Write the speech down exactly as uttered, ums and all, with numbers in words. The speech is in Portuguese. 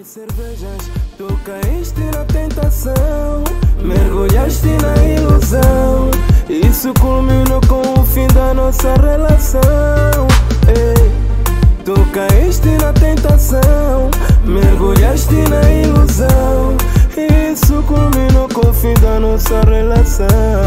cervejas, tu caíste na tentação, mergulhaste na ilusão. Isso culminou com o fim da nossa relação. Ei, tu caíste na tentação, mergulhaste na ilusão. Isso culminou com o fim da nossa relação.